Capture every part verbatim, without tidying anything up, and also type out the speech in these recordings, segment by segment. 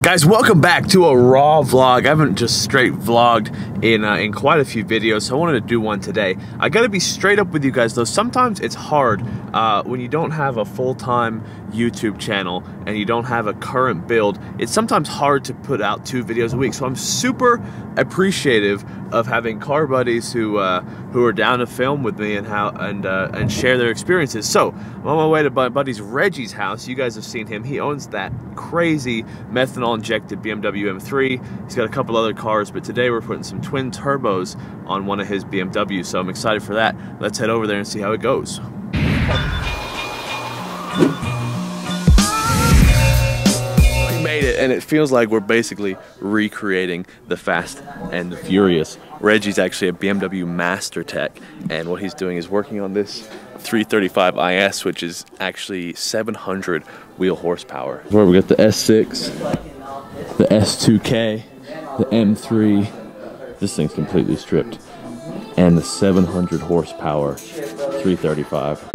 Guys, welcome back to a raw vlog. I haven't just straight vlogged in uh, in quite a few videos, so I wanted to do one today. I gotta be straight up with you guys though. Sometimes it's hard uh, when you don't have a full-time YouTube channel and you don't have a current build. It's sometimes hard to put out two videos a week. So I'm super appreciative of having car buddies who uh, who are down to film with me and how and uh, and share their experiences. So I'm on my way to my buddy's Reggie's house. You guys have seen him. He owns that crazy methanol injected B M W M three. He's got a couple other cars, but today we're putting some twin turbos on one of his B M Ws, so I'm excited for that. Let's head over there and see how it goes. We made it, and it feels like we're basically recreating the Fast and the Furious. Reggie's actually a B M W Master Tech, and what he's doing is working on this three thirty-five I S, which is actually seven hundred wheel horsepower. Where we got the S six, the S two K, the M three, this thing's completely stripped, and the seven hundred horsepower three thirty-five.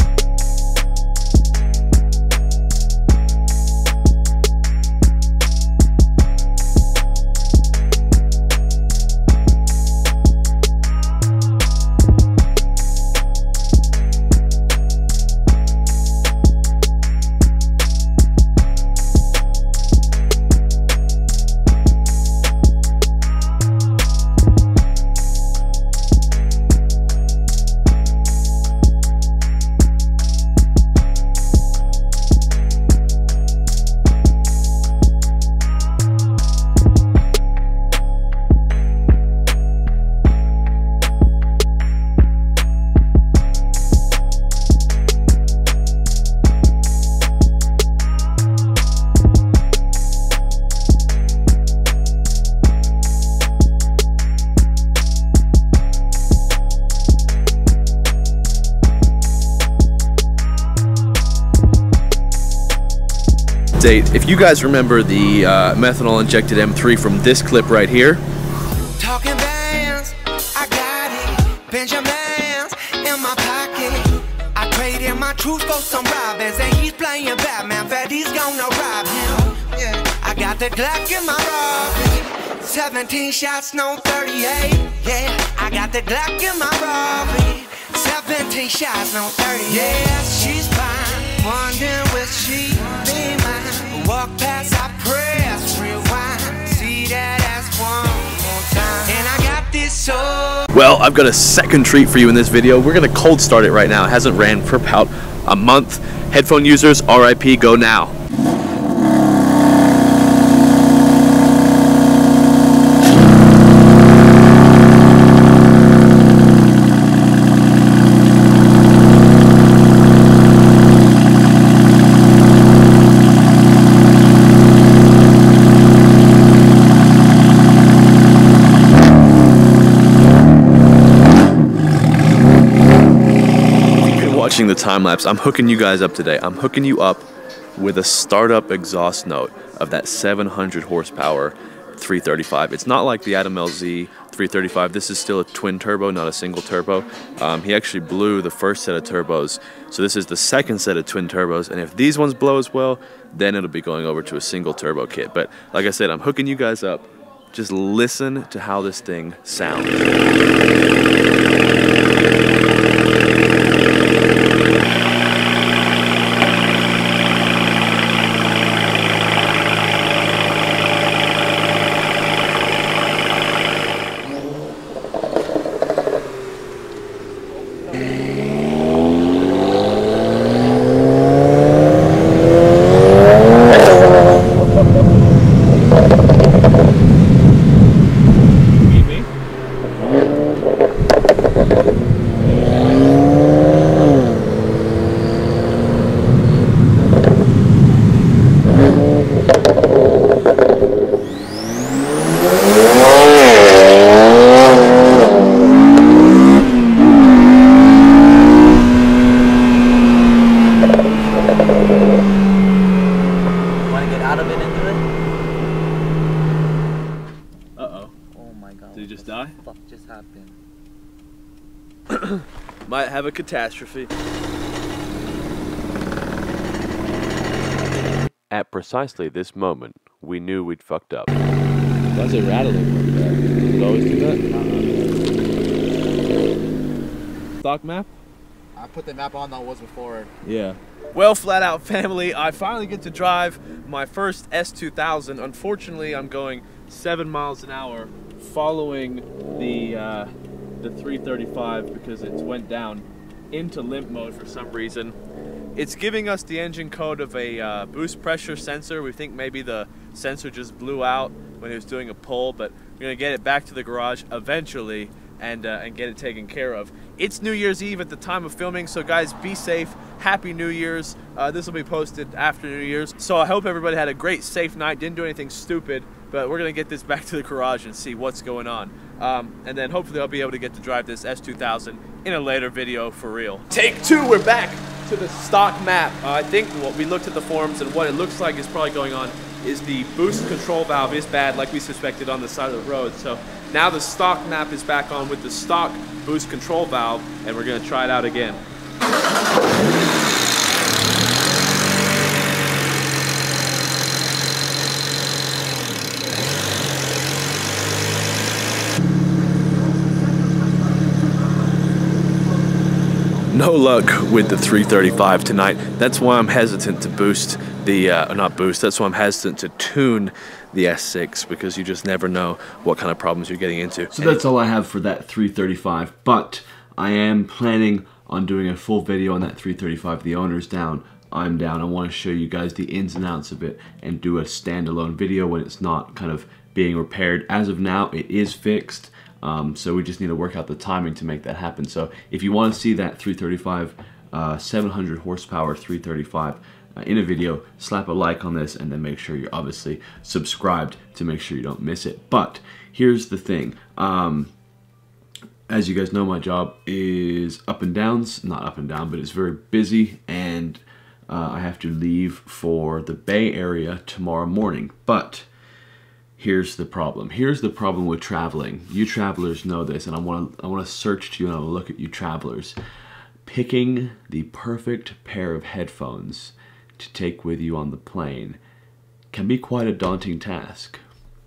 If you guys remember the uh, methanol injected M three from this clip right here. Talking bands, I got it. Benjamins in my pocket. I traded my truth for some robins, and he's playing Batman. Bet he's gonna rob him. Yeah. I got the Glock in my robbery. seventeen shots, no thirty-eight. Yeah, I got the Glock in my robbery. seventeen shots, no thirty-eight. Yeah, she's fine. Wondering will she be mine? Walk past, I press, rewind. See that ass one more time. And I got this soul. Well, I've got a second treat for you in this video. We're gonna cold start it right now. It hasn't ran for about a month. Headphone users, R I P, go now. The time lapse, I'm hooking you guys up today. I'm hooking you up with a startup exhaust note of that seven hundred horsepower three thirty-five. It's not like the Adam L Z three thirty-five. This is still a twin turbo, not a single turbo. Um, he actually blew the first set of turbos, so this is the second set of twin turbos, and if these ones blow as well, then it'll be going over to a single turbo kit. But like I said, I'm hooking you guys up. Just listen to how this thing sounds. Might have a catastrophe. At precisely this moment, we knew we'd fucked up. Why is it rattling like that? Does it always do that? Stock map? I put the map on that was before. Yeah. Well, Flat Out family, I finally get to drive my first S two thousand. Unfortunately, I'm going seven miles an hour following the uh, the three thirty-five because it went down into limp mode for some reason. It's giving us the engine code of a uh, boost pressure sensor. We think maybe the sensor just blew out when it was doing a pull, but we're gonna get it back to the garage eventually and uh, and get it taken care of. It's New Year's Eve at the time of filming, so guys, be safe. Happy New Year's. Uh, this will be posted after New Year's. So I hope everybody had a great, safe night, didn't do anything stupid, but we're gonna get this back to the garage and see what's going on. Um, and then hopefully I'll be able to get to drive this S two thousand in a later video for real. Take two, we're back to the stock map. Uh, I think what we looked at the forums and what it looks like is probably going on is the boost control valve is bad like we suspected on the side of the road. So now the stock map is back on with the stock boost control valve and we're gonna try it out again. No luck with the three thirty-five tonight. That's why I'm hesitant to boost the, uh, not boost, that's why I'm hesitant to tune the S six, because you just never know what kind of problems you're getting into. So that's all I have for that three thirty-five, but I am planning on doing a full video on that three thirty-five. The owner's down, I'm down. I want to show you guys the ins and outs of it and do a standalone video when it's not kind of being repaired. As of now, it is fixed. Um, so we just need to work out the timing to make that happen. So if you want to see that three thirty-five, uh, seven hundred horsepower three thirty-five uh, in a video, slap a like on this and then make sure you're obviously subscribed to make sure you don't miss it. But here's the thing. Um, as you guys know, my job is up and downs, not up and down, but it's very busy, and uh, I have to leave for the Bay Area tomorrow morning. But here's the problem. Here's the problem with traveling. You travelers know this, and I want to I want to search to you and I want to look at you travelers. Picking the perfect pair of headphones to take with you on the plane can be quite a daunting task.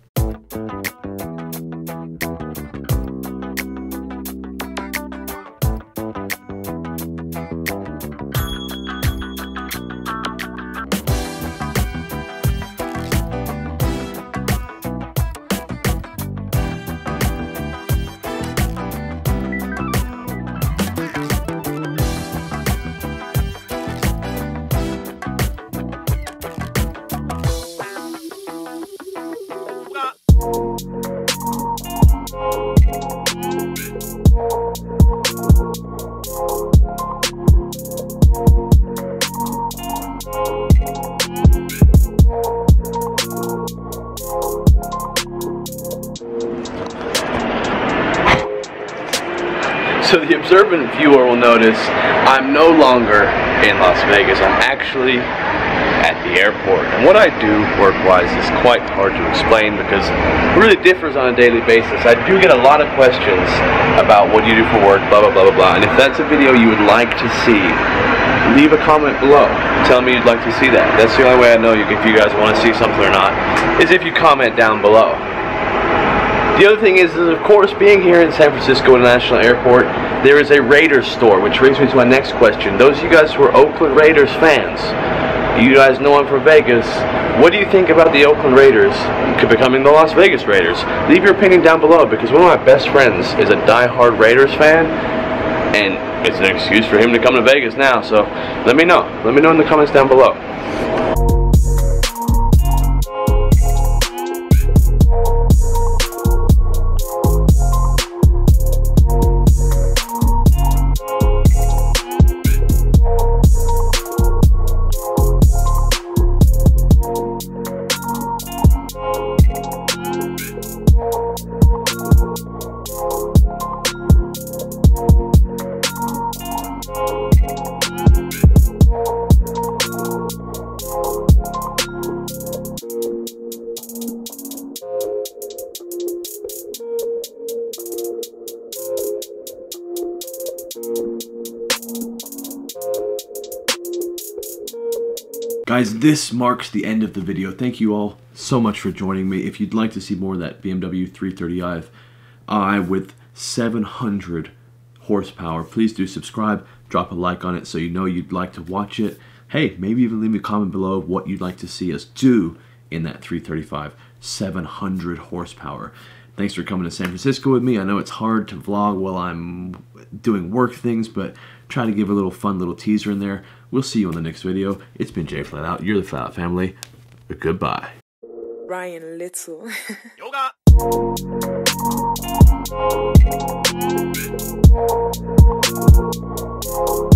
So the observant viewer will notice I'm no longer in Las Vegas. I'm actually at the airport. And what I do work-wise is quite hard to explain because it really differs on a daily basis. I do get a lot of questions about what you do for work, blah, blah, blah, blah, blah. And if that's a video you would like to see, leave a comment below. Tell me you'd like to see that. That's the only way I know if you guys want to see something or not, is if you comment down below. The other thing is, is, of course, being here in San Francisco International Airport, there is a Raiders store, which brings me to my next question. Those of you guys who are Oakland Raiders fans, you guys know I'm from Vegas. What do you think about the Oakland Raiders becoming the Las Vegas Raiders? Leave your opinion down below, because one of my best friends is a die-hard Raiders fan, and it's an excuse for him to come to Vegas now. So let me know. Let me know in the comments down below. Guys, this marks the end of the video. Thank you all so much for joining me. If you'd like to see more of that B M W three thirty i with seven hundred horsepower, please do subscribe, drop a like on it so you know you'd like to watch it. Hey, maybe even leave me a comment below of what you'd like to see us do in that three thirty-five, seven hundred horsepower. Thanks for coming to San Francisco with me. I know it's hard to vlog while I'm doing work things, but try to give a little fun little teaser in there. We'll see you in the next video. It's been Jay Flat Out. You're the Flat Out family. Goodbye. Ryan Little. Yoga.